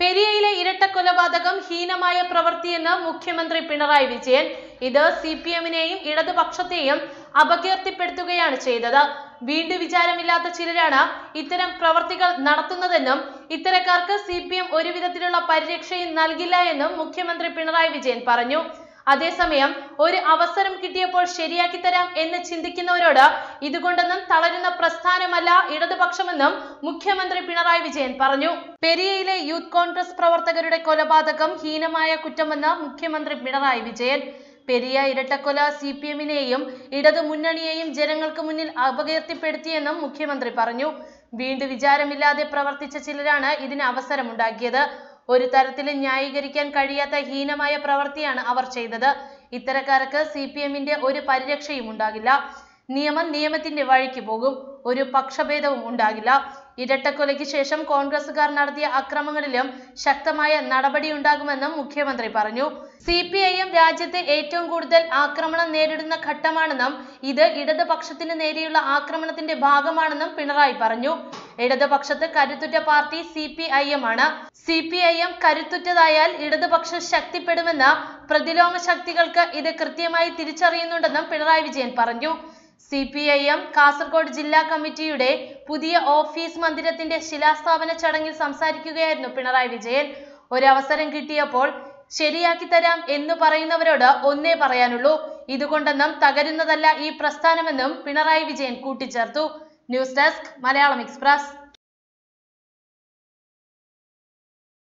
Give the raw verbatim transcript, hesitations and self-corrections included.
പെരിയയിലെ ഇരട്ട കൊലപാതകം ഹീനമായ പ്രവൃത്തിയെന്ന് മുഖ്യമന്ത്രി പിണറായി വിജയൻ. ഇത് സി പി എമ്മിനെയും ഇടതുപക്ഷത്തെയും അപകീർത്തിപ്പെടുത്തുകയാണ് ചെയ്തത്. വീണ്ടു വിചാരമില്ലാത്ത ചിലരാണ് ഇത്തരം പ്രവർത്തികൾ നടത്തുന്നതെന്നും ഇത്തരക്കാർക്ക് സി പി എം ഒരു വിധത്തിലുള്ള പരിരക്ഷയും നൽകില്ല എന്നും മുഖ്യമന്ത്രി പിണറായി വിജയൻ പറഞ്ഞു. അതേസമയം ഒരു അവസരം കിട്ടിയപ്പോൾ ശരിയാക്കി തരാം എന്ന് ചിന്തിക്കുന്നവരോട് ഇതുകൊണ്ടൊന്നും തളരുന്ന പ്രസ്ഥാനമല്ല ഇടതുപക്ഷമെന്നും മുഖ്യമന്ത്രി പിണറായി വിജയൻ പറഞ്ഞു. പെരിയയിലെ യൂത്ത് കോൺഗ്രസ് പ്രവർത്തകരുടെ കൊലപാതകം ഹീനമായ കുറ്റമെന്ന് മുഖ്യമന്ത്രി പിണറായി വിജയൻ. പെരിയ ഇരട്ടക്കൊല സി പി എമ്മിനെയും ഇടതു മുന്നണിയെയും ജനങ്ങൾക്ക് മുന്നിൽ അപകീർത്തിപ്പെടുത്തിയെന്നും മുഖ്യമന്ത്രി പറഞ്ഞു. വീണ്ടു വിചാരമില്ലാതെ പ്രവർത്തിച്ച ചിലരാണ് ഇതിന് അവസരമുണ്ടാക്കിയത്. ഒരു തരത്തിലും ന്യായീകരിക്കാൻ കഴിയാത്ത ഹീനമായ പ്രവൃത്തിയാണ് അവർ ചെയ്തത്. ഇത്തരക്കാർക്ക് സി പി എമ്മിന്റെ ഒരു പരിരക്ഷയും ഉണ്ടാകില്ല. നിയമം നിയമത്തിന്റെ വഴിക്ക് പോകും. ഒരു പക്ഷഭേദവും ഉണ്ടാകില്ല. ഇരട്ടക്കൊലയ്ക്ക് ശേഷം കോൺഗ്രസുകാർ നടത്തിയ അക്രമങ്ങളിലും ശക്തമായ നടപടിയുണ്ടാകുമെന്നും മുഖ്യമന്ത്രി പറഞ്ഞു. സി പി ഐ എം രാജ്യത്തെ ഏറ്റവും കൂടുതൽ ആക്രമണം നേരിടുന്ന ഘട്ടമാണെന്നും ഇത് ഇടതുപക്ഷത്തിന് നേരെയുള്ള ആക്രമണത്തിന്റെ ഭാഗമാണെന്നും പിണറായി പറഞ്ഞു. ഇടതുപക്ഷത്ത് കരുത്തുറ്റ party C P I M ആണ്. സി പി ഐ എം കരുത്തുറ്റതായാൽ ഇടതുപക്ഷം ശക്തിപ്പെടുമെന്ന് പ്രതിലോമ ശക്തികൾക്ക് ഇത് കൃത്യമായി തിരിച്ചറിയുന്നുണ്ടെന്നും പിണറായി വിജയൻ പറഞ്ഞു. C P I M Kasaragod ജില്ലാ കമ്മിറ്റിയുടെ പുതിയ ഓഫീസ് മന്ദിരത്തിന്റെ ശിലാസ്ഥാപന ചടങ്ങിൽ സംസാരിക്കുകയായിരുന്നു പിണറായി വിജയൻ. ഒരവസരം കിട്ടിയപ്പോൾ ശരിയാക്കി തരാം എന്ന് പറയുന്നവരോട് ഒന്നേ പറയാനുള്ളൂ, ഇതുകൊണ്ടൊന്നും തകരുന്നതല്ല ഈ പ്രസ്ഥാനമെന്നും പിണറായി വിജയൻ കൂട്ടിച്ചേർത്തു. News desk Malayalam express.